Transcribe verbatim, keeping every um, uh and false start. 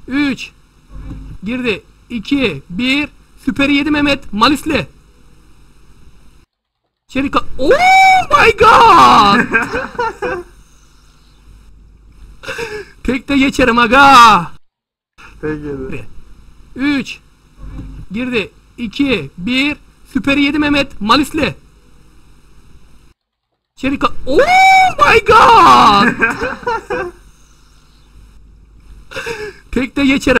üç. Girdi. iki, bir. Süperi yedi Mehmet. Malisli. İçeri ka... Oh my god! Tek de geçerim aga. Peki. üç. Girdi. iki, bir. Süperi yedi Mehmet. Malisli. İçeri ka... Oh my god! Tek de geçerim.